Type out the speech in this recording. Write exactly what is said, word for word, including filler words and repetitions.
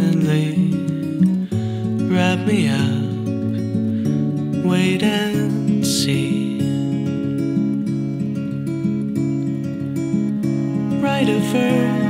gently wrap me up, wait and see. Write a verse